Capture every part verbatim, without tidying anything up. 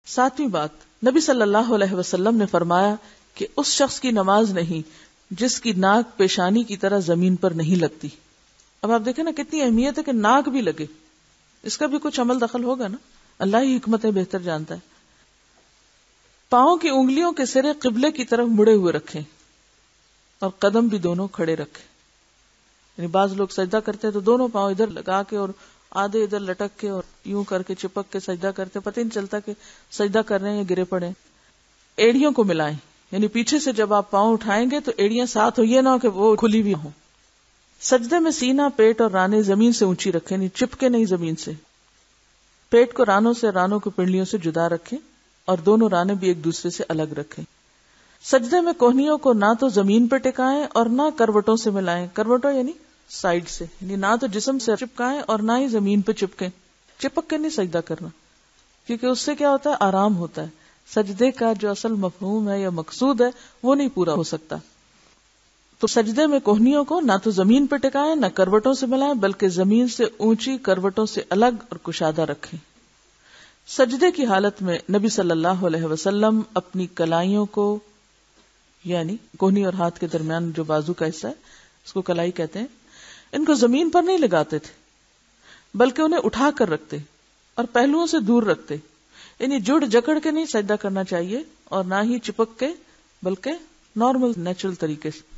ساتویں بات، نبی صلی اللہ علیہ وسلم نے فرمایا کہ اس شخص کی نماز نہیں جس کی ناک پیشانی کی طرح زمین پر نہیں لگتی. اب آپ دیکھیں نا کتنی اہمیت ہے کہ ناک بھی لگے، اس کا بھی کچھ عمل دخل ہوگا نا، اللہ ہی حکمتیں بہتر جانتا ہے. پاؤں کی انگلیوں کے سرے قبلے کی طرف مڑے ہوئے رکھیں اور قدم بھی دونوں کھڑے رکھیں. یعنی بعض لوگ سجدہ کرتے ہیں تو دونوں پاؤں ادھر لگا کے اور آدھے ادھر لٹک کے اور یوں کر کے چپک کے سجدہ کرتے، پتہ نہیں چلتا کہ سجدہ کر رہے ہیں یا گرے پڑے. ایڑیوں کو ملائیں، یعنی پیچھے سے جب آپ پاؤں اٹھائیں گے تو ایڑیاں ساتھ ہو، یہ نہ ہو کہ وہ کھلی بھی ہوں. سجدے میں سینہ، پیٹ اور رانے زمین سے اونچی رکھیں، نہیں چپکے نہیں زمین سے. پیٹ کو رانوں سے، رانوں کو پنڈلیوں سے جدا رکھیں اور دونوں رانے بھی ایک دوسرے سے الگ رکھیں. سجدے میں کوہنیوں کو نہ تو زمین پہ ٹکائیں اور نہ کروٹوں سے ملائیں. کروٹوں یعنی سائڈ سے، یعنی نہ تو جسم سے چپکائیں اور نہ ہی زمین پہ چپکیں. چپک کے نہیں سجدہ کرنا، کیونکہ اس سے کیا ہوتا ہے، آرام ہوتا ہے. سجدے کا جو اصل مفہوم ہے یا مقصود ہے وہ نہیں پورا ہو سکتا. تو سجدے میں کوہنیوں کو نہ تو زمین پہ ٹکائیں نہ کروٹوں سے ملائیں، بلکہ زمین سے اونچی، کروٹوں سے الگ اور کشادہ رکھیں. سجدے کی حالت میں نبی صلی اللہ علیہ وسلم اپنی کلائیوں کو، یعنی کوہنی اور ہاتھ کے درمیان جو بازو کا حصہ ہے اس کو کلائی کہتے ہیں، ان کو زمین پر نہیں لگاتے تھے بلکہ انہیں اٹھا کر رکھتے اور پہلوؤں سے دور رکھتے. یعنی جڑ جکڑ کے نہیں سجدہ کرنا چاہیے اور نہ ہی چپک کے، بلکہ نارمل نیچرل طریقے سے.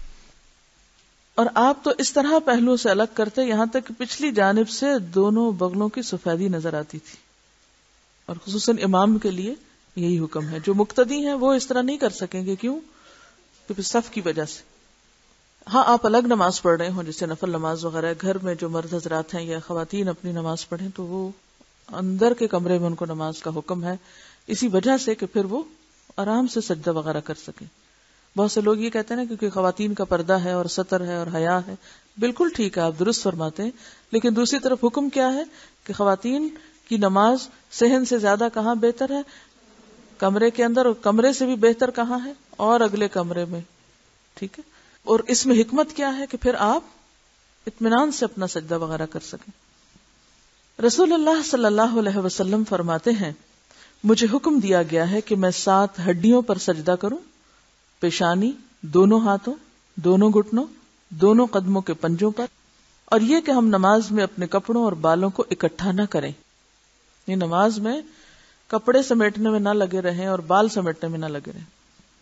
اور آپ تو اس طرح پہلوؤں سے الگ کرتے یہاں تک کہ پچھلی جانب سے دونوں بغلوں کی سفیدی نظر آتی تھی. اور خصوصاً امام کے لیے یہی حکم ہے. جو مقتدی ہیں وہ اس طرح نہیں کر سکیں گے. کیوں؟ کیونکہ صف کی وجہ سے. ہاں آپ الگ نماز پڑھ رہے ہوں جیسے نفل نماز وغیرہ، گھر میں جو مرد حضرات ہیں یا خواتین اپنی نماز پڑھیں تو وہ اندر کے کمرے میں ان کو نماز کا حکم ہے، اسی وجہ سے کہ پھر وہ آرام سے سجدہ وغیرہ کر سکیں. بہت سے لوگ یہ کہتے ہیں نا کیونکہ خواتین کا پردہ ہے اور ستر ہے اور حیا ہے. بالکل ٹھیک ہے، آپ درست فرماتے ہیں، لیکن دوسری طرف حکم کیا ہے کہ خواتین کی نماز صحن سے زیادہ کہاں بہتر ہے؟ کمرے کے اندر. اور کمرے سے بھی بہتر کہاں ہے؟ اور اگلے کمرے میں. ٹھیک ہے. اور اس میں حکمت کیا ہے کہ پھر آپ اطمینان سے اپنا سجدہ وغیرہ کر سکیں. رسول اللہ صلی اللہ علیہ وسلم فرماتے ہیں، مجھے حکم دیا گیا ہے کہ میں سات ہڈیوں پر سجدہ کروں، پیشانی، دونوں ہاتھوں، دونوں گھٹنوں، دونوں قدموں کے پنجوں پر، اور یہ کہ ہم نماز میں اپنے کپڑوں اور بالوں کو اکٹھا نہ کریں. یہ نماز میں کپڑے سمیٹنے میں نہ لگے رہیں اور بال سمیٹنے میں نہ لگے رہیں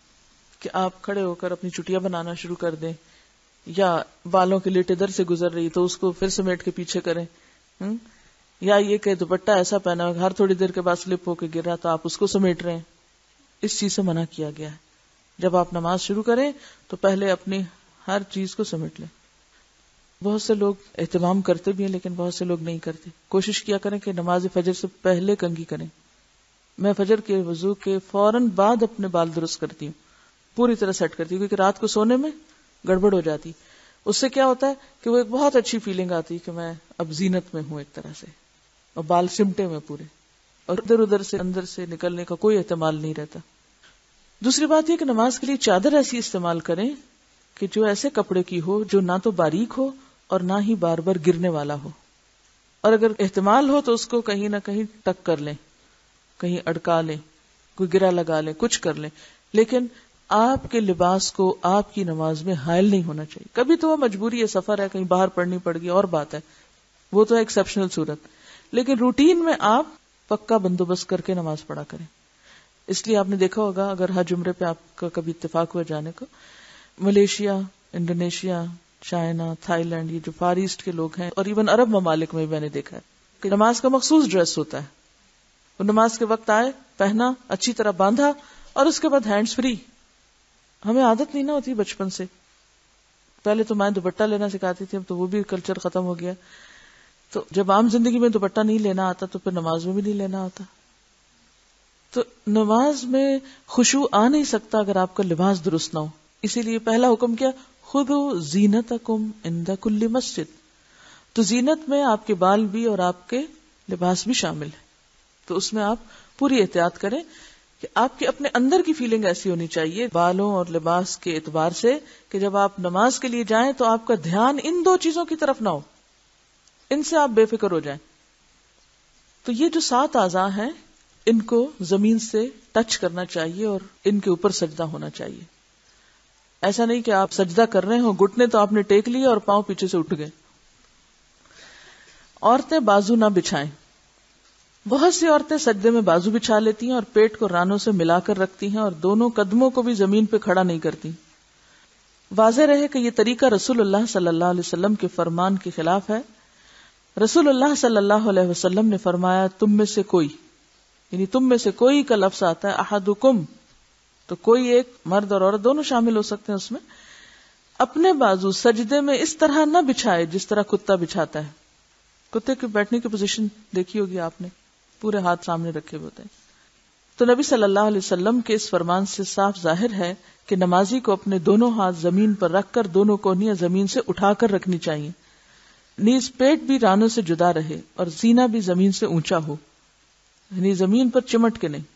کہ آپ کھڑے ہو کر اپنی چٹیاں بنانا شروع کر دیں یا بالوں کی لٹ ادھر سے گزر رہی تو اس کو پھر سمیٹ کے پیچھے کریں، ہم یا یہ کہ دوپٹہ ایسا پہنا ہو ہر تھوڑی دیر کے بعد سلپ ہو کے گر رہا تو آپ اس کو سمیٹ رہے ہیں. اس چیز سے منع کیا گیا ہے. جب آپ نماز شروع کریں تو پہلے اپنی ہر چیز کو سمیٹ لیں. بہت سے لوگ اہتمام کرتے بھی ہیں لیکن بہت سے لوگ نہیں کرتے. کوشش کیا کریں کہ نماز فجر سے پہلے کنگھی کریں. میں فجر کے وضو کے فوراً بعد اپنے بال درست کرتی ہوں، پوری طرح سیٹ کرتی ہوں، کیونکہ رات کو سونے میں گڑبڑ ہو جاتی. اس سے کیا ہوتا ہے کہ وہ ایک بہت اچھی فیلنگ آتی کہ میں اب زینت میں ہوں ایک طرح سے، اور بال سمٹے میں پورے، اور ادھر ادھر سے اندر سے نکلنے کا کوئی احتمال نہیں رہتا. دوسری بات یہ کہ نماز کے لیے چادر ایسی استعمال کریں کہ جو ایسے کپڑے کی ہو جو نہ تو باریک ہو اور نہ ہی بار بار گرنے والا ہو، اور اگر احتمال ہو تو اس کو کہیں نہ کہیں ٹک کر لیں، کہیں اڑکا لیں، کوئی گرا لگا لیں، کچھ کر لیں. لیکن آپ کے لباس کو آپ کی نماز میں حائل نہیں ہونا چاہیے. کبھی تو وہ مجبوری ہے، سفر ہے، کہیں باہر پڑھنی پڑ گئی اور بات ہے، وہ تو ایکسیپشنل صورت. لیکن روٹین میں آپ پکا بندوبست کر کے نماز پڑھا کریں. اس لیے آپ نے دیکھا ہوگا اگر ہر جمعے پہ آپ کا کبھی اتفاق ہوا جانے کو، Malaysia, Indonesia, China, Thailand, یہ جو فار ایسٹ کے لوگ ہیں اور ایون عرب ممالک میں بھی میں نے دیکھا ہے کہ نماز کا مخصوص ڈریس ہوتا ہے. وہ نماز کے وقت آئے، پہنا، اچھی طرح باندھا، اور اس کے بعد ہینڈز فری. ہمیں عادت نہیں نہ ہوتی بچپن سے. پہلے تو میں دوپٹہ لینا سکھاتی تھی، اب تو وہ بھی کلچر ختم ہو گیا. تو جب عام زندگی میں دوپٹہ نہیں لینا آتا تو پھر نماز میں بھی نہیں لینا آتا. تو نماز میں خشوع آ نہیں سکتا اگر آپ کا لباس درست نہ ہو. اسی لیے پہلا حکم کیا، خذوا زینتکم عند کل مسجد. تو زینت میں آپ کے بال بھی اور آپ کے لباس بھی شامل ہے. تو اس میں آپ پوری احتیاط کریں کہ آپ کے اپنے اندر کی فیلنگ ایسی ہونی چاہیے بالوں اور لباس کے اعتبار سے کہ جب آپ نماز کے لیے جائیں تو آپ کا دھیان ان دو چیزوں کی طرف نہ ہو، ان سے آپ بے فکر ہو جائیں. تو یہ جو سات اعضاء ہیں ان کو زمین سے ٹچ کرنا چاہیے اور ان کے اوپر سجدہ ہونا چاہیے. ایسا نہیں کہ آپ سجدہ کر رہے ہو، گھٹنے تو آپ نے ٹیک لیے اور پاؤں پیچھے سے اٹھ گئے. عورتیں بازو نہ بچھائیں. بہت سی عورتیں سجدے میں بازو بچھا لیتی ہیں اور پیٹ کو رانوں سے ملا کر رکھتی ہیں اور دونوں قدموں کو بھی زمین پہ کھڑا نہیں کرتی. واضح رہے کہ یہ طریقہ رسول اللہ صلی اللہ علیہ وسلم کے فرمان کے خلاف ہے. رسول اللہ صلی اللہ علیہ وسلم نے فرمایا تم میں سے کوئی، یعنی تم میں سے کوئی کا لفظ آتا ہے احدکم، تو کوئی ایک مرد اور عورت دونوں شامل ہو سکتے ہیں اس میں، اپنے بازو سجدے میں اس طرح نہ بچھائے جس طرح کتا بچھاتا ہے. کتے کے بیٹھنے کی پوزیشن دیکھی ہوگی آپ نے، پورے ہاتھ سامنے رکھے ہوتے ہیں. تو نبی صلی اللہ علیہ وسلم کے اس فرمان سے صاف ظاہر ہے کہ نمازی کو اپنے دونوں ہاتھ زمین پر رکھ کر دونوں کونیاں زمین سے اٹھا کر رکھنی چاہیے. نیز پیٹ بھی رانوں سے جدا رہے اور سینہ بھی زمین سے اونچا ہو، یعنی زمین پر چمٹ کے نہیں.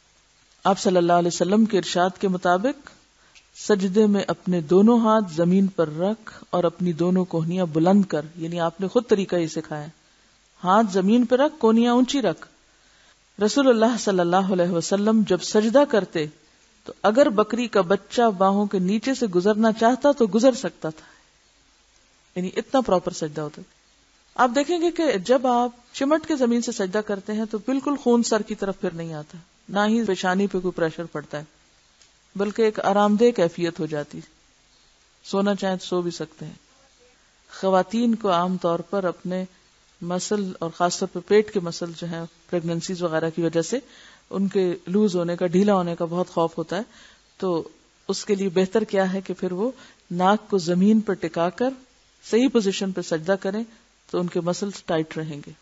آپ صلی اللہ علیہ وسلم کے ارشاد کے مطابق سجدے میں اپنے دونوں ہاتھ زمین پر رکھ اور اپنی دونوں کوہنیاں بلند کر، یعنی آپ نے خود طریقہ یہ سکھایا، ہاتھ زمین پہ رکھ، کونیاں اونچی رکھ. رسول اللہ صلی اللہ علیہ وسلم جب سجدہ کرتے تو اگر بکری کا بچہ باہوں کے نیچے سے گزرنا چاہتا تو گزر سکتا تھا، یعنی اتنا پراپر سجدہ ہوتا. آپ دیکھیں گے کہ جب آپ چمٹ کے زمین سے سجدہ کرتے ہیں تو بالکل خون سر کی طرف پھر نہیں آتا، نہ ہی پیشانی پہ کوئی پریشر پڑتا ہے، بلکہ ایک آرام دہ کیفیت ہو جاتی. سونا چاہیں تو سو بھی سکتے ہیں. خواتین کو عام طور پر اپنے مسل اور خاص طور پہ پیٹ کے مسل جو ہیں پریگننسیز وغیرہ کی وجہ سے ان کے لوز ہونے کا، ڈھیلا ہونے کا بہت خوف ہوتا ہے. تو اس کے لیے بہتر کیا ہے کہ پھر وہ ناک کو زمین پر ٹکا کر صحیح پوزیشن پہ سجدہ کریں تو ان کے مسلز ٹائٹ رہیں گے.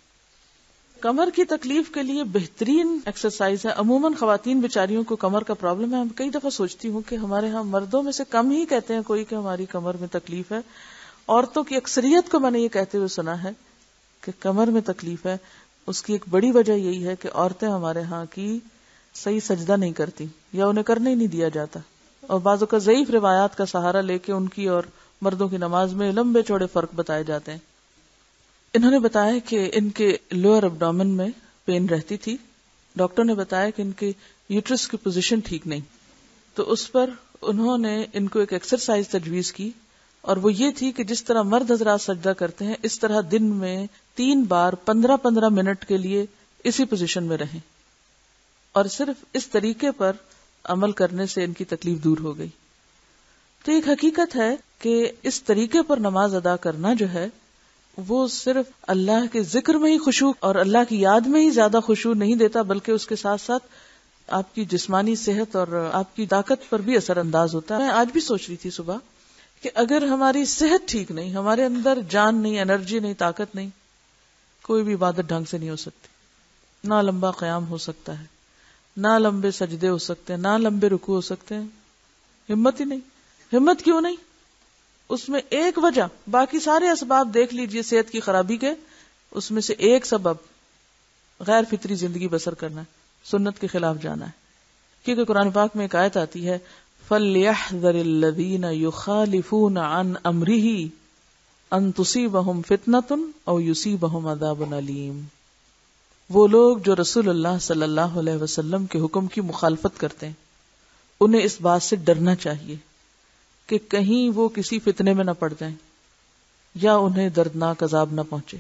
کمر کی تکلیف کے لیے بہترین ایکسرسائز ہے. عموماً خواتین بیچاریوں کو کمر کا پرابلم ہے. ہم کئی دفعہ سوچتی ہوں کہ ہمارے ہاں مردوں میں سے کم ہی کہتے ہیں کوئی کہ ہماری کمر میں تکلیف ہے. عورتوں کی اکثریت کو میں نے یہ کہتے ہوئے سنا ہے کہ کمر میں تکلیف ہے. اس کی ایک بڑی وجہ یہی ہے کہ عورتیں ہمارے ہاں کی صحیح سجدہ نہیں کرتی یا انہیں کرنے ہی نہیں دیا جاتا، اور بعضوں کا ضعیف روایات کا سہارا لے کے ان کی اور مردوں کی نماز میں لمبے چوڑے فرق بتائے جاتے ہیں. انہوں نے بتایا کہ ان کے لوئر ابڈومن میں پین رہتی تھی. ڈاکٹر نے بتایا کہ ان کے یوٹرس کی پوزیشن ٹھیک نہیں، تو اس پر انہوں نے ان کو ایک ایکسرسائز تجویز کی، اور وہ یہ تھی کہ جس طرح مرد حضرات سجدہ کرتے ہیں اس طرح دن میں تین بار پندرہ پندرہ منٹ کے لیے اسی پوزیشن میں رہیں، اور صرف اس طریقے پر عمل کرنے سے ان کی تکلیف دور ہو گئی. تو ایک حقیقت ہے کہ اس طریقے پر نماز ادا کرنا جو ہے وہ صرف اللہ کے ذکر میں ہی خشوع اور اللہ کی یاد میں ہی زیادہ خشوع نہیں دیتا، بلکہ اس کے ساتھ ساتھ آپ کی جسمانی صحت اور آپ کی طاقت پر بھی اثر انداز ہوتا ہے. میں آج بھی سوچ رہی تھی صبح کہ اگر ہماری صحت ٹھیک نہیں، ہمارے اندر جان نہیں، انرجی نہیں، طاقت نہیں، کوئی بھی عبادت ڈھنگ سے نہیں ہو سکتی. نہ لمبا قیام ہو سکتا ہے، نہ لمبے سجدے ہو سکتے ہیں، نہ لمبے رکوع ہو سکتے ہیں. ہمت ہی نہیں. ہمت کیوں نہیں؟ اس میں ایک وجہ، باقی سارے اسباب دیکھ لیجئے صحت کی خرابی کے، اس میں سے ایک سبب غیر فطری زندگی بسر کرنا ہے، سنت کے خلاف جانا ہے. کیونکہ قرآن پاک میں ایک آیت آتی ہے فَلْيَحْذَرِ الَّذِينَ يُخَالِفُونَ عَنْ أَمْرِهِ أَن تُصِيبَهُمْ فِتْنَةٌ أَوْ يُصِيبَهُمْ عَذَابٌ أَلِيمٌ. وہ لوگ جو رسول اللہ صلی اللہ علیہ وسلم کے حکم کی مخالفت کرتے ہیں انہیں اس بات سے ڈرنا چاہیے کہ کہیں وہ کسی فتنے میں نہ پڑ جائیں یا انہیں دردناک عذاب نہ پہنچے.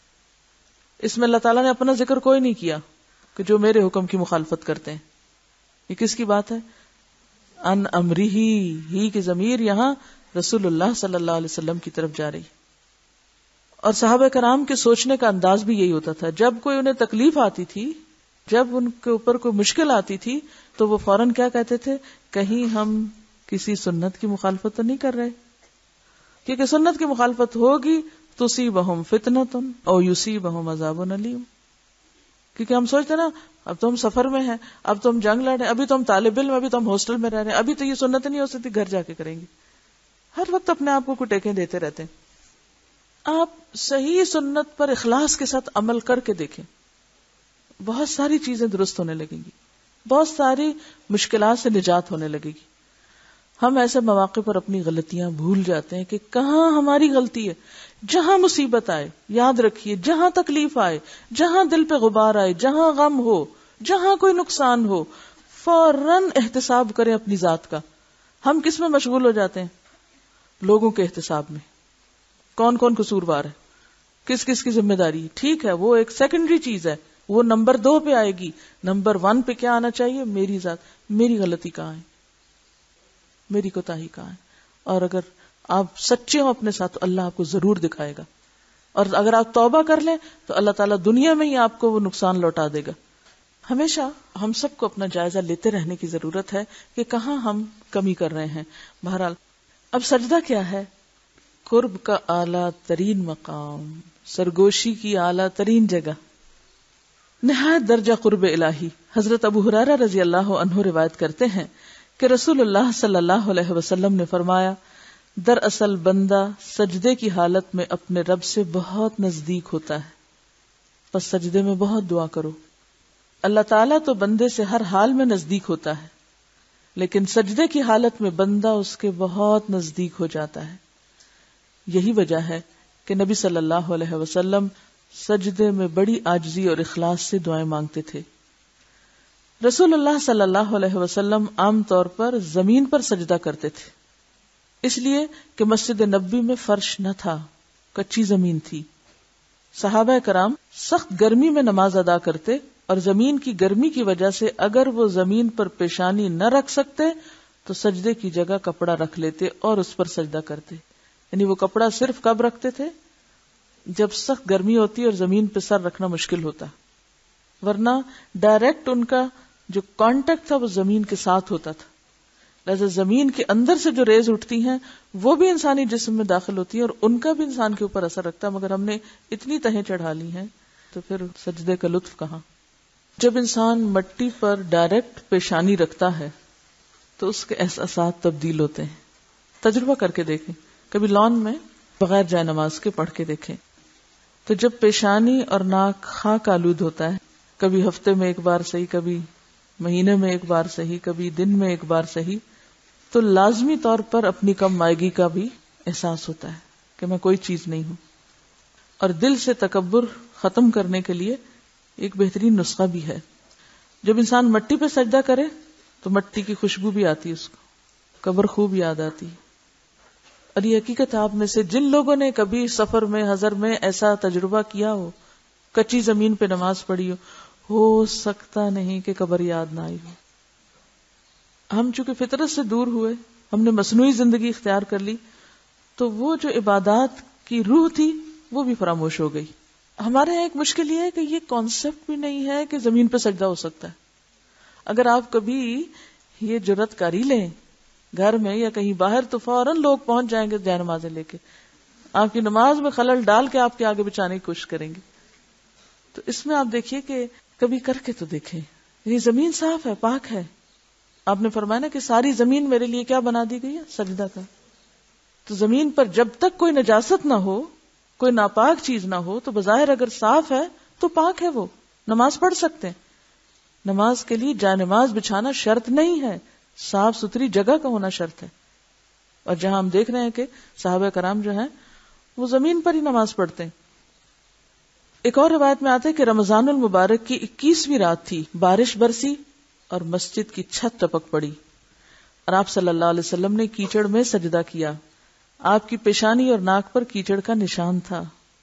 اس میں اللہ تعالیٰ نے اپنا ذکر کوئی نہیں کیا کہ جو میرے حکم کی مخالفت کرتے ہیں. یہ کس کی بات ہے؟ ان امری ہی کی ضمیر یہاں رسول اللہ صلی اللہ علیہ وسلم کی طرف جا رہی. اور صحابہ کرام کے سوچنے کا انداز بھی یہی ہوتا تھا. جب کوئی انہیں تکلیف آتی تھی، جب ان کے اوپر کوئی مشکل آتی تھی تو وہ فوراً کیا کہتے تھے؟ کہیں ہم کسی سنت کی مخالفت تو نہیں کر رہے، کیونکہ سنت کی مخالفت ہوگی تصیبہم فتنۃ او یصیبہم عذاب علیم. کیونکہ ہم سوچتے نا اب تو ہم سفر میں ہیں، اب تو ہم جنگ لڑ رہے ہیں، ابھی تو ہم طالب علم، ابھی تو ہم ہاسٹل میں رہ رہے ہیں، ابھی تو یہ سنت نہیں ہو سکتی، گھر جا کے کریں گے. ہر وقت اپنے آپ کو ٹیکیں دیتے رہتے ہیں. آپ صحیح سنت پر اخلاص کے ساتھ عمل کر کے دیکھیں، بہت ساری چیزیں درست ہونے لگیں گی، بہت ساری مشکلات سے نجات ہونے لگے گی. ہم ایسے مواقع پر اپنی غلطیاں بھول جاتے ہیں کہ کہاں ہماری غلطی ہے. جہاں مصیبت آئے یاد رکھیے، جہاں تکلیف آئے، جہاں دل پہ غبار آئے، جہاں غم ہو، جہاں کوئی نقصان ہو فوراً احتساب کریں اپنی ذات کا. ہم کس میں مشغول ہو جاتے ہیں؟ لوگوں کے احتساب میں. کون کون قصوروار ہے, کس کس کی ذمہ داری. ٹھیک ہے, وہ ایک سیکنڈری چیز ہے, وہ نمبر دو پہ آئے گی. نمبر ون پہ کیا آنا چاہیے؟ میری ذات, میری غلطی کہاں ہے, میری کوتاہی کہاں ہے. اور اگر آپ سچے ہو اپنے ساتھ تو اللہ آپ کو ضرور دکھائے گا, اور اگر آپ توبہ کر لیں تو اللہ تعالیٰ دنیا میں ہی آپ کو وہ نقصان لوٹا دے گا. ہمیشہ ہم سب کو اپنا جائزہ لیتے رہنے کی ضرورت ہے کہ کہاں ہم کمی کر رہے ہیں. بہرحال اب سجدہ کیا ہے؟ قرب کا اعلیٰ ترین مقام, سرگوشی کی اعلیٰ ترین جگہ, نہایت درجہ قرب الہی. حضرت ابو ہریرہ رضی اللہ عنہ روایت کرتے ہیں کہ رسول اللہ صلی اللہ علیہ وسلم نے فرمایا, دراصل بندہ سجدے کی حالت میں اپنے رب سے بہت نزدیک ہوتا ہے, پس سجدے میں بہت دعا کرو. اللہ تعالیٰ تو بندے سے ہر حال میں نزدیک ہوتا ہے, لیکن سجدے کی حالت میں بندہ اس کے بہت نزدیک ہو جاتا ہے. یہی وجہ ہے کہ نبی صلی اللہ علیہ وسلم سجدے میں بڑی عاجزی اور اخلاص سے دعائیں مانگتے تھے. رسول اللہ صلی اللہ علیہ وسلم عام طور پر زمین پر سجدہ کرتے تھے, اس لیے کہ مسجد نبوی میں فرش نہ تھا, کچی زمین تھی. صحابہ کرام سخت گرمی میں نماز ادا کرتے, اور زمین کی گرمی کی وجہ سے اگر وہ زمین پر پیشانی نہ رکھ سکتے تو سجدے کی جگہ کپڑا رکھ لیتے اور اس پر سجدہ کرتے. یعنی وہ کپڑا صرف کب رکھتے تھے؟ جب سخت گرمی ہوتی اور زمین پہ سر رکھنا مشکل ہوتا, ورنہ ڈائریکٹ ان کا جو کانٹیکٹ تھا وہ زمین کے ساتھ ہوتا تھا. لہذا زمین کے اندر سے جو ریز اٹھتی ہیں وہ بھی انسانی جسم میں داخل ہوتی ہیں اور ان کا بھی انسان کے اوپر اثر رکھتا ہے, مگر ہم نے اتنی تہیں چڑھا لی ہیں تو پھر سجدے کا لطف کہاں. جب انسان مٹی پر ڈائریکٹ پیشانی رکھتا ہے تو اس کے احساسات تبدیل ہوتے ہیں. تجربہ کر کے دیکھیں, کبھی لان میں بغیر جائے نماز کے پڑھ کے دیکھیں, تو جب پیشانی اور ناک خاک آلود ہوتا ہے, کبھی ہفتے میں ایک بار صحیح, کبھی مہینے میں ایک بار صحیح, کبھی دن میں ایک بار صحیح, تو لازمی طور پر اپنی کم مائگی کا بھی احساس ہوتا ہے کہ میں کوئی چیز نہیں ہوں. اور دل سے تکبر ختم کرنے کے لیے ایک بہترین نسخہ بھی ہے. جب انسان مٹی پہ سجدہ کرے تو مٹی کی خوشبو بھی آتی ہے, اس کو قبر خوب یاد آتی ہے. اور یہ حقیقت آپ میں سے جن لوگوں نے کبھی سفر میں حضر میں ایسا تجربہ کیا ہو, کچی زمین پہ نماز پڑھی ہو, ہو سکتا نہیں کہ قبر یاد نہ آئی ہو. ہم چونکہ فطرت سے دور ہوئے, ہم نے مصنوعی زندگی اختیار کر لی, تو وہ جو عبادات کی روح تھی وہ بھی فراموش ہو گئی. ہمارے یہاں ایک مشکل یہ ہے کہ یہ کانسیپٹ بھی نہیں ہے کہ زمین پہ سجدہ ہو سکتا ہے. اگر آپ کبھی یہ جرات کاری لیں گھر میں یا کہیں باہر تو فوراً لوگ پہنچ جائیں گے جائے نمازیں لے کے, آپ کی نماز میں خلل ڈال کے آپ کے آگے بچانے کی کوشش کریں گے. تو اس میں آپ دیکھیے کہ کبھی کر کے تو دیکھیں, یہ زمین صاف ہے, پاک ہے. آپ نے فرمایا نا کہ ساری زمین میرے لیے کیا بنا دی گئی ہے؟ سجدہ کا. تو زمین پر جب تک کوئی نجاست نہ ہو, کوئی ناپاک چیز نہ ہو, تو بظاہر اگر صاف ہے تو پاک ہے, وہ نماز پڑھ سکتے ہیں. نماز کے لیے جائے نماز بچھانا شرط نہیں ہے, صاف ستھری جگہ کا ہونا شرط ہے. اور جہاں ہم دیکھ رہے ہیں کہ صحابہ کرام جو ہیں وہ زمین پر ہی نماز پڑھتے ہیں. ایک اور روایت میں آتا ہے کہ رمضان المبارک کی اکیسویں رات تھی, بارش برسی اور مسجد کی چھت ٹپک پڑی, اور آپ صلی اللہ علیہ وسلم نے کیچڑ میں سجدہ کیا. آپ کی پیشانی اور ناک پر کیچڑ کا نشان تھا.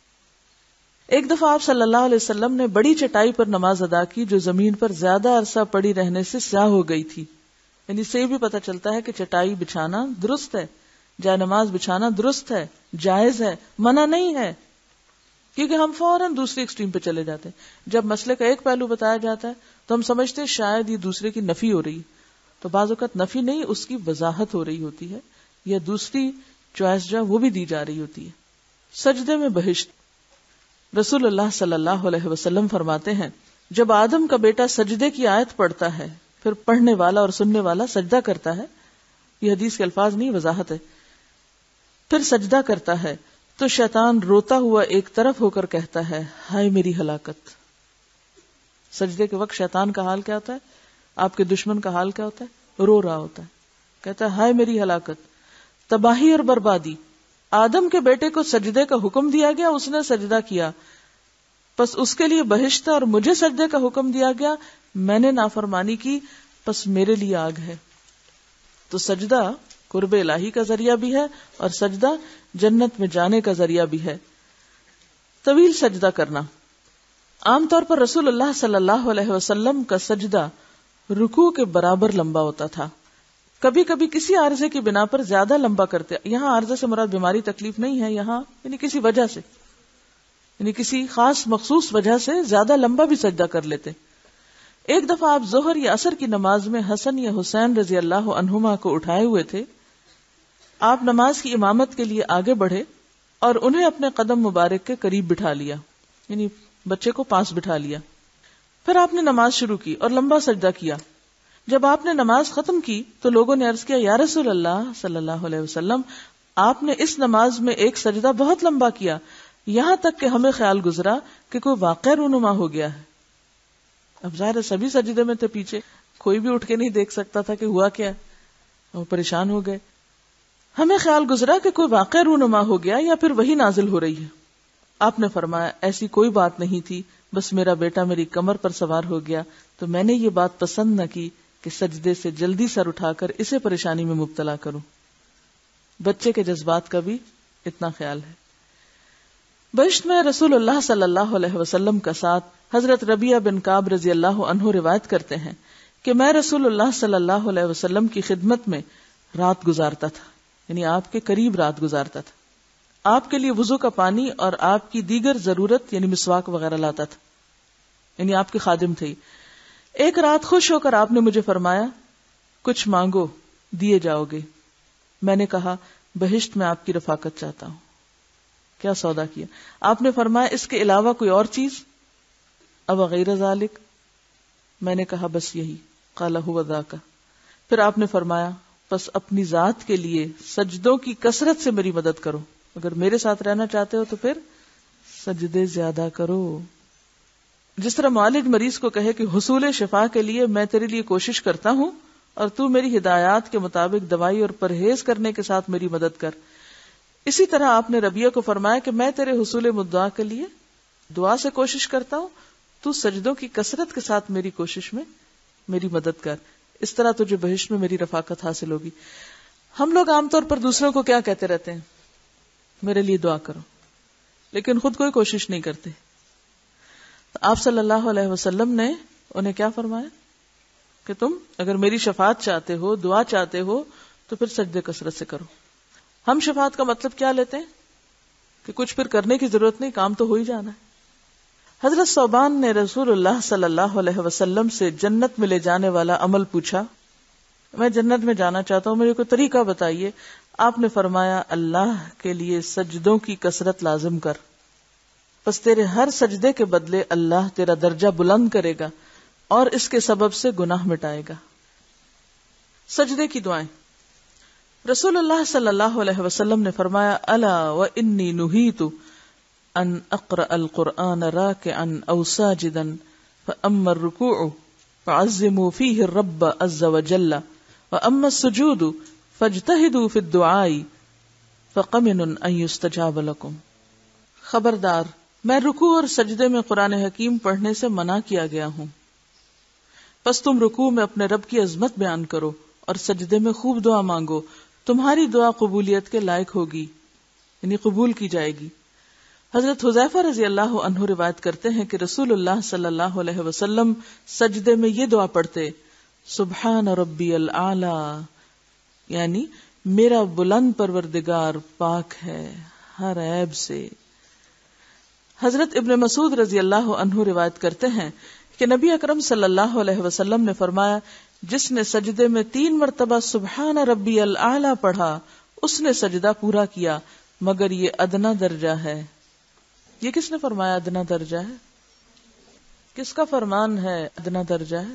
ایک دفعہ آپ صلی اللہ علیہ وسلم نے بڑی چٹائی پر نماز ادا کی جو زمین پر زیادہ عرصہ پڑی رہنے سے سیاہ ہو گئی تھی. یعنی سے بھی پتہ چلتا ہے کہ چٹائی بچھانا درست ہے, جائے نماز بچھانا درست ہے, جائز ہے, منع نہیں ہے. کیونکہ ہم فوراً دوسری ایکسٹریم پہ چلے جاتے ہیں. جب مسئلے کا ایک پہلو بتایا جاتا ہے تو ہم سمجھتے ہیں شاید یہ دوسرے کی نفی ہو رہی, تو بعض اوقات نفی نہیں, اس کی وضاحت ہو رہی ہوتی ہے, یا دوسری چوائس جو وہ بھی دی جا رہی ہوتی ہے. سجدے میں بہشت. رسول اللہ صلی اللہ علیہ وسلم فرماتے ہیں, جب آدم کا بیٹا سجدے کی آیت پڑھتا ہے پھر پڑھنے والا اور سننے والا سجدہ کرتا ہے, یہ حدیث کے الفاظ نہیں وضاحت ہے, پھر سجدہ کرتا ہے تو شیطان روتا ہوا ایک طرف ہو کر کہتا ہے, ہائے میری ہلاکت. سجدے کے وقت شیطان کا حال کیا ہوتا ہے؟ آپ کے دشمن کا حال کیا ہوتا ہے؟ رو رہا ہوتا ہے, کہتا ہے ہائے میری ہلاکت, تباہی اور بربادی. آدم کے بیٹے کو سجدے کا حکم دیا گیا, اس نے سجدہ کیا, پس اس کے لیے بہشت اور مجھے سجدے کا حکم دیا گیا، میں نے نافرمانی کی پس میرے لیے آگ ہے۔ تو سجدہ قرب الہی کا ذریعہ بھی ہے اور سجدہ جنت میں جانے کا ذریعہ بھی ہے۔ طویل سجدہ کرنا، عام طور پر رسول اللہ صلی اللہ علیہ وسلم کا سجدہ رکوع کے برابر لمبا ہوتا تھا، کبھی کبھی کسی عارضے کی بنا پر زیادہ لمبا کرتے۔ یہاں عارضے سے مراد بیماری تکلیف نہیں ہے، یہاں یعنی کسی وجہ سے، یعنی کسی خاص مخصوص وجہ سے زیادہ لمبا بھی سجدہ کر لیتے۔ ایک دفعہ آپ ظہر یا عصر کی نماز میں حسن یا حسین رضی اللہ عنہما کو اٹھائے ہوئے تھے۔ آپ نماز کی امامت کے لیے آگے بڑھے اور انہیں اپنے قدم مبارک کے قریب بٹھا لیا، یعنی بچے کو پاس بٹھا لیا۔ پھر آپ نے نماز شروع کی اور لمبا سجدہ کیا۔ جب آپ نے نماز ختم کی تو لوگوں نے عرض کیا، یا رسول اللہ صلی اللہ علیہ وسلم، آپ نے اس نماز میں ایک سجدہ بہت لمبا کیا، یہاں تک کہ ہمیں خیال گزرا کہ کوئی واقع رونما ہو گیا ہے۔ اب ظاہر سبھی سجدے میں تھے پیچھے، کوئی بھی اٹھ کے نہیں دیکھ سکتا تھا کہ ہوا کیا، وہ پریشان ہو گئے۔ ہمیں خیال گزرا کہ کوئی واقع رونما ہو گیا یا پھر وہی نازل ہو رہی ہے۔ آپ نے فرمایا، ایسی کوئی بات نہیں تھی، بس میرا بیٹا میری کمر پر سوار ہو گیا تو میں نے یہ بات پسند نہ کی کہ سجدے سے جلدی سر اٹھا کر اسے پریشانی میں مبتلا کروں۔ بچے کے جذبات کا بھی اتنا خیال ہے۔ بہشت میں رسول اللہ صلی اللہ علیہ وسلم کا ساتھ حضرت ربیعہ بن کعب رضی اللہ عنہ روایت کرتے ہیں کہ میں رسول اللہ صلی اللہ علیہ وسلم کی خدمت میں رات گزارتا تھا، یعنی آپ کے قریب رات گزارتا تھا۔ آپ کے لیے وضو کا پانی اور آپ کی دیگر ضرورت یعنی مسواک وغیرہ لاتا تھا، یعنی آپ کے خادم تھے۔ ایک رات خوش ہو کر آپ نے مجھے فرمایا، کچھ مانگو دیے جاؤ گے۔ میں نے کہا، بہشت میں آپ کی رفاقت چاہتا ہوں۔ کیا سودا کیا؟ آپ نے فرمایا، اس کے علاوہ کوئی اور چیز؟ اب غیر ذالک؟ میں نے کہا، بس یہی۔ قال هو ذاک۔ پھر آپ نے فرمایا، پس اپنی ذات کے لیے سجدوں کی کثرت سے میری مدد کرو، اگر میرے ساتھ رہنا چاہتے ہو تو پھر سجدے زیادہ کرو۔ جس طرح معالج مریض کو کہے کہ حصول شفا کے لیے میں تیرے لیے کوشش کرتا ہوں اور تو میری ہدایات کے مطابق دوائی اور پرہیز کرنے کے ساتھ میری مدد کر، اسی طرح آپ نے ربیعہ کو فرمایا کہ میں تیرے حصول مدعا کے لیے دعا سے کوشش کرتا ہوں، تو سجدوں کی کثرت کے ساتھ میری کوشش میں میری مدد کر، اس طرح تجھے بہشت میں میری رفاقت حاصل ہوگی۔ ہم لوگ عام طور پر دوسروں کو کیا کہتے رہتے ہیں؟ میرے لیے دعا کرو، لیکن خود کوئی کوشش نہیں کرتے۔ تو آپ صلی اللہ علیہ وسلم نے انہیں کیا فرمایا کہ تم اگر میری شفاعت چاہتے ہو، دعا چاہتے ہو، تو پھر سجدے کثرت سے کرو۔ ہم شفاعت کا مطلب کیا لیتے ہیں کہ کچھ پھر کرنے کی ضرورت نہیں، کام تو ہو ہی جانا ہے۔ حضرت ثوبان نے رسول اللہ صلی اللہ علیہ وسلم سے جنت میں لے جانے والا عمل پوچھا، میں جنت میں جانا چاہتا ہوں، میرے کو طریقہ بتائیے۔ آپ نے فرمایا، اللہ کے لیے سجدوں کی کثرت لازم کر، پس تیرے ہر سجدے کے بدلے اللہ تیرا درجہ بلند کرے گا اور اس کے سبب سے گناہ مٹائے گا۔ سجدے کی دعائیں، رسول اللہ صلی اللہ علیہ وسلم نے فرمایا، الا وانی نہیت ان اقرأ القرآن راکعا او ساجدا فاما الرکوع فعظموا فیہ الرب عز وجل واما السجود فاجتہدوا فی الدعاء فقمن ان یستجاب لکم۔ خبردار، میں رکوع اور سجدے میں قرآن حکیم پڑھنے سے منع کیا گیا ہوں، پس تم رکوع میں اپنے رب کی عظمت بیان کرو اور سجدے میں خوب دعا مانگو، تمہاری دعا قبولیت کے لائق ہوگی، یعنی قبول کی جائے گی۔ حضرت حذیفہ رضی اللہ عنہ روایت کرتے ہیں کہ رسول اللہ صلی اللہ علیہ وسلم سجدے میں یہ دعا پڑھتے، سبحان ربی الاعلی، یعنی میرا بلند پروردگار پاک ہے ہر عیب سے۔ حضرت ابن مسعود رضی اللہ عنہ روایت کرتے ہیں کہ نبی اکرم صلی اللہ علیہ وسلم نے فرمایا، جس نے سجدے میں تین مرتبہ سبحان ربی الاعلی پڑھا اس نے سجدہ پورا کیا، مگر یہ ادنا درجہ ہے۔ یہ کس نے فرمایا ادنا درجہ ہے؟ کس کا فرمان ہے ادنا درجہ ہے؟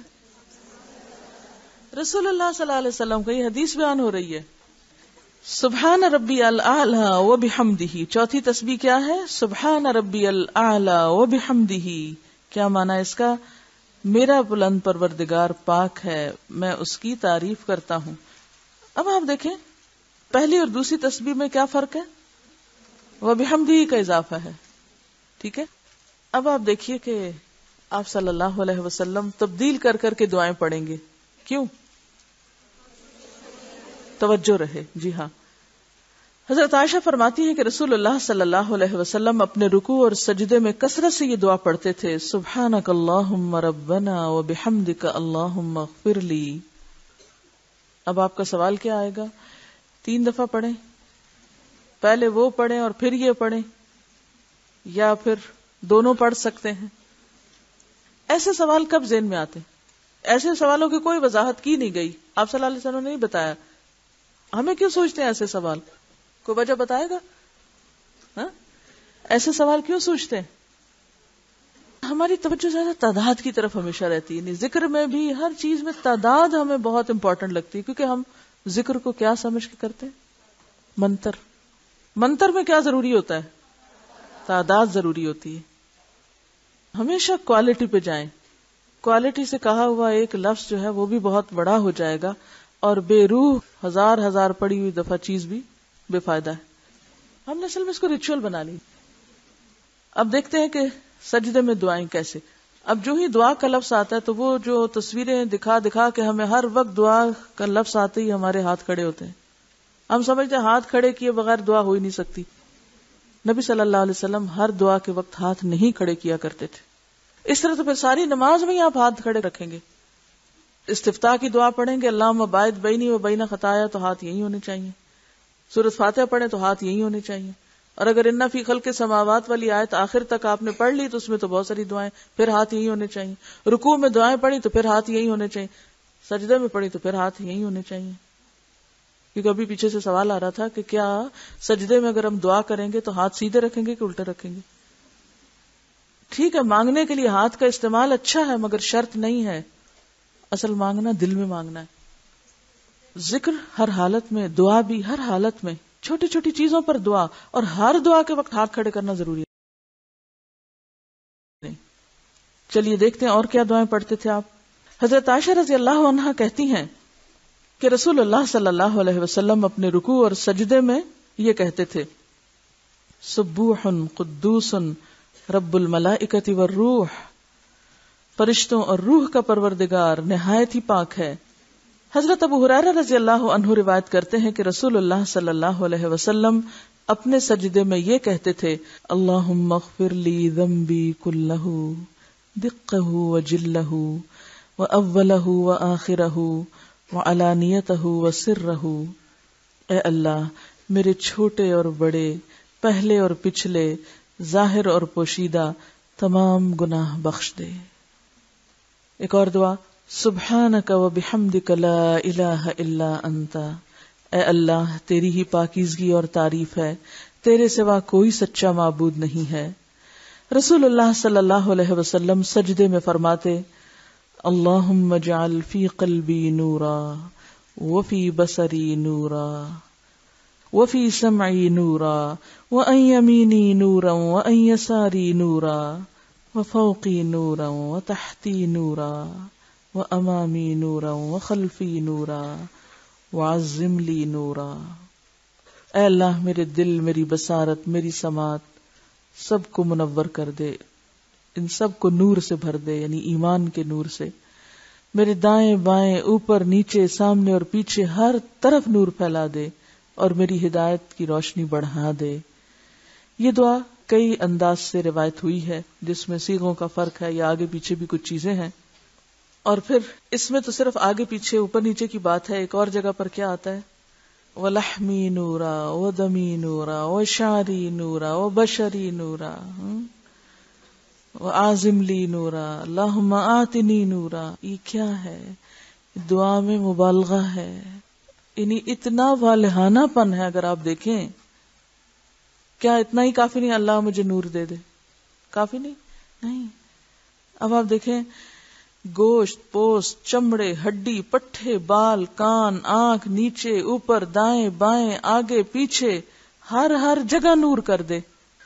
رسول اللہ صلی اللہ علیہ وسلم کا، یہ حدیث بیان ہو رہی ہے۔ سبحان ربی الاعلی وبحمدہ، چوتھی تسبیح کیا ہے؟ سبحان ربی الاعلی وبحمدہ۔ کیا معنی اس کا؟ میرا بلند پروردگار پاک ہے، میں اس کی تعریف کرتا ہوں۔ اب آپ دیکھیں پہلی اور دوسری تسبیح میں کیا فرق ہے؟ وبحمدہ کا اضافہ ہے، ٹھیک ہے۔ اب آپ دیکھیے کہ آپ صلی اللہ علیہ وسلم تبدیل کر کر کے دعائیں پڑھیں گے. کیوں؟ توجہ رہے. جی ہاں. حضرت عائشہ فرماتی ہیں کہ رسول اللہ صلی اللہ علیہ وسلم اپنے رکوع اور سجدے میں کثرت سے یہ دعا پڑھتے تھے, سبحانک اللہم ربنا وبحمدک اللہم اغفر لی. اب آپ کا سوال کیا آئے گا؟ تین دفعہ پڑھیں, پہلے وہ پڑھیں اور پھر یہ پڑھیں, یا پھر دونوں پڑھ سکتے ہیں؟ ایسے سوال کب ذہن میں آتے ہیں؟ ایسے سوالوں کی کوئی وضاحت کی نہیں گئی, آپ صلی اللہ علیہ وسلم نے نہیں بتایا. ہمیں کیوں سوچتے ہیں ایسے سوال؟ کوئی وجہ بتائے گا؟ ہاں ایسے سوال کیوں سوچتے ہیں؟ ہماری توجہ زیادہ تعداد کی طرف ہمیشہ رہتی ہے. ذکر میں بھی ہر چیز میں تعداد ہمیں بہت امپورٹنٹ لگتی ہے, کیونکہ ہم ذکر کو کیا سمجھ کے کرتے ہیں؟ منتر. منتر میں کیا ضروری ہوتا ہے؟ تعداد ضروری ہوتی ہے. ہمیشہ کوالٹی پہ جائیں. کوالٹی سے کہا ہوا ایک لفظ جو ہے وہ بھی بہت بڑا ہو جائے گا, اور بے روح ہزار ہزار پڑی ہوئی دفعہ چیز بھی بے فائدہ ہے. ہم نے اصل میں اس کو ریچول بنا لی. اب دیکھتے ہیں کہ سجدے میں دعائیں کیسے. اب جو ہی دعا کا لفظ آتا ہے تو وہ جو تصویریں دکھا دکھا کے ہمیں ہر وقت دعا کا لفظ آتے ہی ہمارے ہاتھ کھڑے ہوتے ہیں. ہم سمجھتے ہیں ہاتھ کھڑے کیے بغیر دعا ہو ہی نہیں سکتی. نبی صلی اللہ علیہ وسلم ہر دعا کے وقت ہاتھ نہیں کھڑے کیا کرتے تھے. اس طرح تو پھر ساری نماز میں ہی آپ ہاتھ کھڑے رکھیں گے. استفتاح کی دعا پڑھیں گے, اللہم باعد بینی و بین خطایا, تو ہاتھ یہی ہونے چاہیے. سورۃ فاتحہ پڑھیں تو ہاتھ یہی ہونے چاہیے. اور اگر ان فی خلق السماوات والی آیت آخر تک آپ نے پڑھ لی تو اس میں تو بہت ساری دعائیں, پھر ہاتھ یہی ہونے چاہیے. رکوع میں دعائیں پڑھی تو پھر ہاتھ یہی ہونے چاہیے. سجدے میں پڑھی تو پھر ہاتھ یہی ہونے چاہیے. کیونکہ ابھی پیچھے سے سوال آ رہا تھا کہ کیا سجدے میں اگر ہم دعا کریں گے تو ہاتھ سیدھے رکھیں گے کہ الٹے رکھیں گے؟ ٹھیک ہے, مانگنے کے لیے ہاتھ کا استعمال اچھا ہے, مگر شرط نہیں ہے. اصل مانگنا دل میں مانگنا ہے. ذکر ہر حالت میں, دعا بھی ہر حالت میں, چھوٹی چھوٹی چیزوں پر دعا, اور ہر دعا کے وقت ہاتھ کھڑے کرنا ضروری ہے. چلیے دیکھتے ہیں اور کیا دعائیں پڑھتے تھے آپ. حضرت عائشہ رضی اللہ عنہا کہتی ہیں کہ رسول اللہ صلی اللہ علیہ وسلم اپنے رکوع اور سجدے میں یہ کہتے تھے, سبوح قدوس رب الملائکۃ والروح, فرشتوں اور روح کا پروردگار نہایت ہی پاک ہے. حضرت ابو ہریرہ رضی اللہ عنہ روایت کرتے ہیں کہ رسول اللہ صلی اللہ علیہ وسلم اپنے سجدے میں یہ کہتے تھے, اللہم اغفر لی ذنبی کلہ دقہ وجلہ واولہ وآخرہ وعلانیتہ وسرہ. اے اللہ میرے چھوٹے اور بڑے, پہلے اور پچھلے, ظاہر اور پوشیدہ تمام گناہ بخش دے. ایک اور دعا, سبحانک و بحمدک لا الہ الا انت. اے اللہ تیری ہی پاکیزگی اور تعریف ہے, تیرے سوا کوئی سچا معبود نہیں ہے. رسول اللہ صلی اللہ علیہ وسلم سجدے میں فرماتے, اللہم اجعل فی قلبی نورا وفی بصری نورا وفی سمعی نورا وعن یمینی نورا وعن یساری نورا وفوقی نورا وتحتی نورا وامامی نورا وخلفی نورا وعظم لی نورا. اے اللہ میرے دل, میری بصارت, میری سماعت سب کو منور کر دے, ان سب کو نور سے بھر دے, یعنی ایمان کے نور سے. میرے دائیں بائیں, اوپر نیچے, سامنے اور پیچھے ہر طرف نور پھیلا دے, اور میری ہدایت کی روشنی بڑھا دے. یہ دعا کئی انداز سے روایت ہوئی ہے, جس میں صیغوں کا فرق ہے یا آگے پیچھے بھی کچھ چیزیں ہیں. اور پھر اس میں تو صرف آگے پیچھے اوپر نیچے کی بات ہے. ایک اور جگہ پر کیا آتا ہے, وَلَحْمِي نُورًا وَدَمِي نُورًا وَشَعْرِي نُورًا وَبَشَرِي نُورًا وَعَازِمْ لِي نُورًا اللہم آتِنِی نُورًا. یہ کیا ہے؟ دعا میں مبالغہ ہے, یعنی اتنا والہانہ پن ہے. اگر آپ دیکھیں, کیا اتنا ہی کافی نہیں اللہ مجھے نور دے دے؟ کافی نہیں نہیں. اب آپ دیکھیں, گوشت, پوست, چمڑے, ہڈی, پٹھے, بال, کان, آنکھ, نیچے, اوپر, دائیں بائیں, آگے پیچھے, ہر ہر جگہ نور کر دے,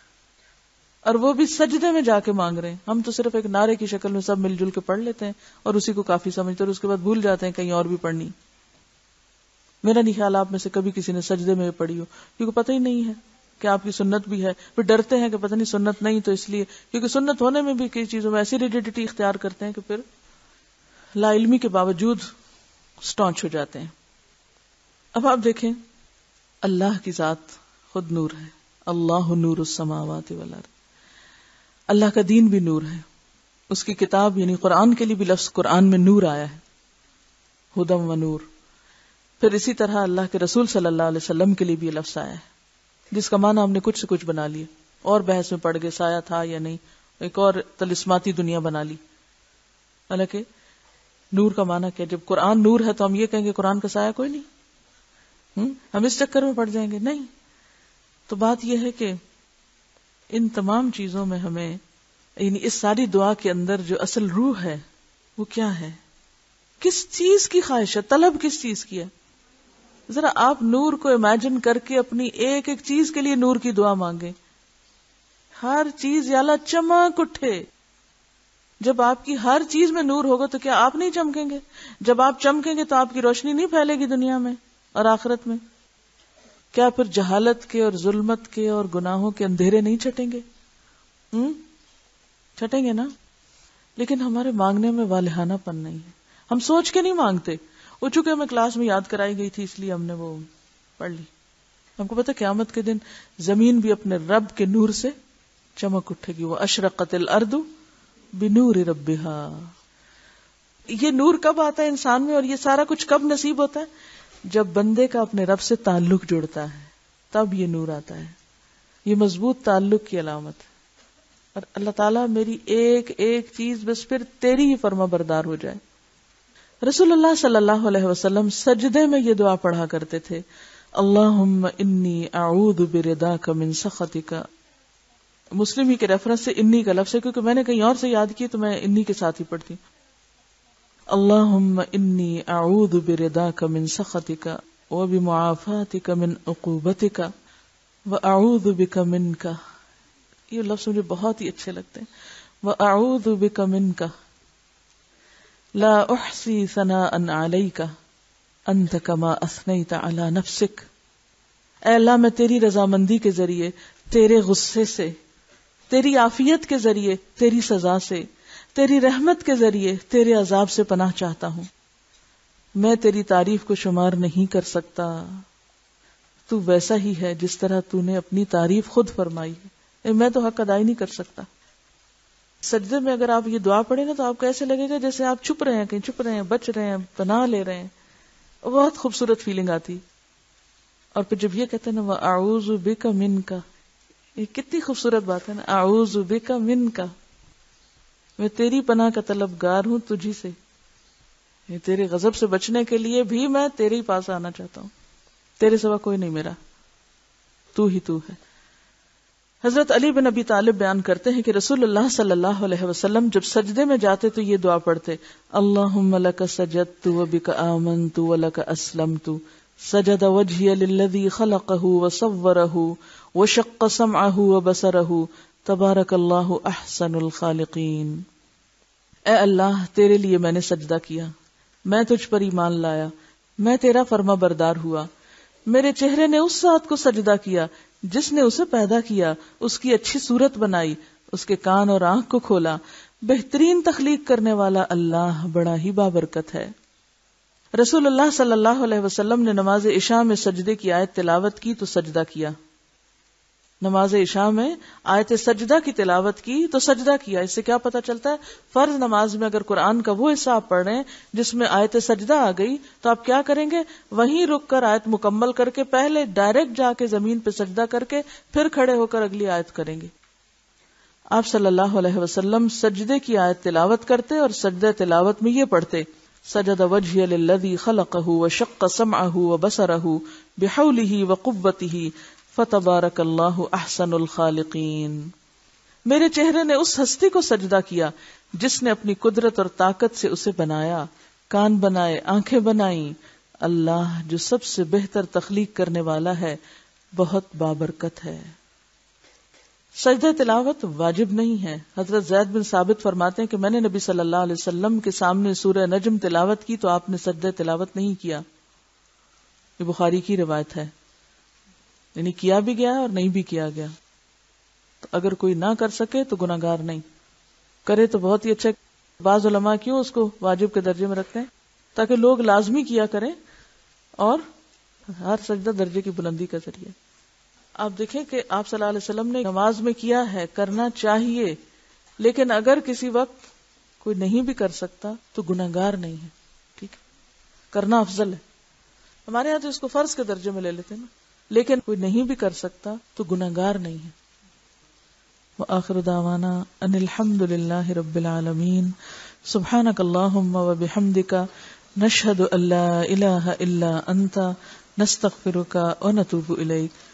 اور وہ بھی سجدے میں جا کے مانگ رہے ہیں. ہم تو صرف ایک نعرے کی شکل میں سب مل جل کے پڑھ لیتے ہیں اور اسی کو کافی سمجھتے ہیں, اور اس کے بعد بھول جاتے ہیں کہیں اور بھی پڑھنی. میرا نہیں خیال آپ میں سے کبھی کسی نے سجدے میں پڑھی ہو, کیونکہ پتہ ہی نہیں ہے. کہ آپ کی سنت بھی ہے، پھر ڈرتے ہیں کہ پتہ نہیں سنت نہیں تو اس لیے، کیونکہ سنت ہونے میں بھی کئی چیزوں میں ایسی ریجیڈیٹی اختیار کرتے ہیں کہ پھر لا علمی کے باوجود سٹانچ ہو جاتے ہیں۔ اب آپ دیکھیں، اللہ کی ذات خود نور ہے، اللہ نور السماوات والارض، اللہ کا دین بھی نور ہے، اس کی کتاب یعنی قرآن کے لیے بھی لفظ قرآن میں نور آیا ہے، ہدم و نور۔ پھر اسی طرح اللہ کے رسول صلی اللہ علیہ وسلم کے لیے بھی یہ لفظ آیا ہے، جس کا معنی ہم نے کچھ سے کچھ بنا لیا، اور بحث میں پڑ گئے سایہ تھا یا نہیں، ایک اور طلسماتی دنیا بنا لی۔ حالانکہ نور کا معنی کیا؟ جب قرآن نور ہے تو ہم یہ کہیں گے قرآن کا سایہ کوئی نہیں، ہم ہم اس چکر میں پڑ جائیں گے؟ نہیں۔ تو بات یہ ہے کہ ان تمام چیزوں میں ہمیں یعنی اس ساری دعا کے اندر جو اصل روح ہے وہ کیا ہے؟ کس چیز کی خواہش ہے؟ طلب کس چیز کی ہے؟ ذرا آپ نور کو امیجن کر کے اپنی ایک ایک چیز کے لیے نور کی دعا مانگیں، ہر چیز یا اللہ چمک اٹھے۔ جب آپ کی ہر چیز میں نور ہوگا تو کیا آپ نہیں چمکیں گے؟ جب آپ چمکیں گے تو آپ کی روشنی نہیں پھیلے گی دنیا میں اور آخرت میں؟ کیا پھر جہالت کے اور ظلمت کے اور گناہوں کے اندھیرے نہیں چھٹیں گے؟ ہم چھٹیں گے نا؟ لیکن ہمارے مانگنے میں والہانہ پن نہیں ہے، ہم سوچ کے نہیں مانگتے، وہ چونکہ ہمیں کلاس میں یاد کرائی گئی تھی اس لیے ہم نے وہ پڑھ لی۔ ہم کو پتہ قیامت کے دن زمین بھی اپنے رب کے نور سے چمک اٹھے گی، وہ اشرقت الارض بنور ربہا۔ یہ نور کب آتا ہے انسان میں اور یہ سارا کچھ کب نصیب ہوتا ہے؟ جب بندے کا اپنے رب سے تعلق جڑتا ہے تب یہ نور آتا ہے۔ یہ مضبوط تعلق کی علامت ہے، اور اللہ تعالیٰ میری ایک ایک چیز بس پھر تیری ہی فرما بردار ہو جائے۔ رسول اللہ صلی اللہ علیہ وسلم سجدے میں یہ دعا پڑھا کرتے تھے، اللہم انی اعوذ برضاک من سخطک۔ مسلم ہی کے ریفرنس سے انی کا لفظ ہے، کیونکہ میں نے کہیں اور سے یاد کی تو میں انی کے ساتھ ہی پڑھتی ہوں۔ اللہم انی اعوذ برضاک من سخطک وبمعافاتک من عقوبتک واعوذ بک منک۔ یہ لفظ مجھے بہت ہی اچھے لگتے ہیں، واعوذ بک منک لا احصی ثناء علیک انت کما اثنیت علی نفسک۔ اے اللہ میں تیری رضامندی کے ذریعے، تیرے غصے سے، تیری عافیت کے ذریعے، تیری سزا سے، تیری رحمت کے ذریعے تیرے عذاب سے پناہ چاہتا ہوں۔ میں تیری تعریف کو شمار نہیں کر سکتا، تو ویسا ہی ہے جس طرح تو نے اپنی تعریف خود فرمائی ہے، میں تو حق ادا ہی نہیں کر سکتا۔ سجدے میں اگر آپ یہ دعا پڑھیں نا تو آپ کو ایسے لگے گا جیسے آپ چھپ رہے ہیں، کہیں چھپ رہے ہیں، بچ رہے ہیں، پناہ لے رہے ہیں، بہت خوبصورت فیلنگ آتی۔ اور پھر جب یہ کہتے ہیں نا وَأَعُوذُ بِكَ مِنْكَ، یہ کتنی خوبصورت بات ہے نا، اعوذ بک منک، میں تیری پناہ کا طلبگار ہوں تجھی سے، یہ تیرے غضب سے بچنے کے لیے بھی میں تیرے ہی پاس آنا چاہتا ہوں، تیرے سوا کوئی نہیں میرا، تو ہی تو ہے۔ حضرت علی بن ابی طالب بیان کرتے ہیں کہ رسول اللہ صلی اللہ علیہ وسلم جب سجدے میں جاتے تو یہ دعا پڑھتے، اللہم لک سجدت وبک آمنت ولک اسلمت، سجد وجہی للذی خلقہ وصورہ وشق سمعہ وبصرہ تبارک اللہ احسن الخالقین۔ اے اللہ تیرے لیے میں نے سجدہ کیا، میں تجھ پر ایمان لایا، میں تیرا فرما بردار ہوا، میرے چہرے نے اس ذات کو سجدہ کیا جس نے اسے پیدا کیا، اس کی اچھی صورت بنائی، اس کے کان اور آنکھ کو کھولا، بہترین تخلیق کرنے والا اللہ بڑا ہی بابرکت ہے۔ رسول اللہ صلی اللہ علیہ وسلم نے نماز عشاء میں سجدے کی آیت تلاوت کی تو سجدہ کیا، نماز عشاء میں آیت سجدہ کی تلاوت کی تو سجدہ کیا۔ اس سے کیا پتہ چلتا ہے؟ فرض نماز میں اگر قرآن کا وہ حصہ آپ پڑھ رہے ہیں جس میں آیت سجدہ آ گئی تو آپ کیا کریں گے؟ وہیں رک کر آیت مکمل کر کے پہلے ڈائریکٹ جا کے زمین پہ سجدہ کر کے پھر کھڑے ہو کر اگلی آیت کریں گے۔ آپ صلی اللہ علیہ وسلم سجدے کی آیت تلاوت کرتے اور سجدہ تلاوت میں یہ پڑھتے، سجد وجہی للذی خلقہ وشق سمعہ وبصرہ بحولہ وقوتہ فتبارک اللہ احسن الخالقین۔ میرے چہرے نے اس ہستی کو سجدہ کیا جس نے اپنی قدرت اور طاقت سے اسے بنایا، کان بنائے، آنکھیں بنائیں، اللہ جو سب سے بہتر تخلیق کرنے والا ہے بہت بابرکت ہے۔ سجدہ تلاوت واجب نہیں ہے۔ حضرت زید بن ثابت فرماتے ہیں کہ میں نے نبی صلی اللہ علیہ وسلم کے سامنے سورہ نجم تلاوت کی تو آپ نے سجدہ تلاوت نہیں کیا، یہ بخاری کی روایت ہے۔ یعنی کیا بھی گیا ہے اور نہیں بھی کیا گیا. تو اگر کوئی نہ کر سکے تو گناہگار نہیں، کرے تو بہت ہی اچھا. بعض علماء کیوں اس کو واجب کے درجے میں رکھتے ہیں؟ تاکہ لوگ لازمی کیا کریں اور ہر سجدہ درجے کی بلندی کا ذریعہ. آپ دیکھیں کہ آپ صلی اللہ علیہ وسلم نے نماز میں کیا ہے، کرنا چاہیے، لیکن اگر کسی وقت کوئی نہیں بھی کر سکتا تو گناہگار نہیں ہے. ٹھیک ہے، کرنا افضل ہے. ہمارے یہاں تو اس کو فرض کے درجے میں لے لیتے ہیں نا، لیکن کوئی نہیں بھی کر سکتا تو گناہگار نہیں ہے. وآخر دعوانا ان الحمد للہ رب العالمین. سبحانک اللہم وبحمدک نشہد ان لا الہ الا انت نستغفرک ونتوب الیک.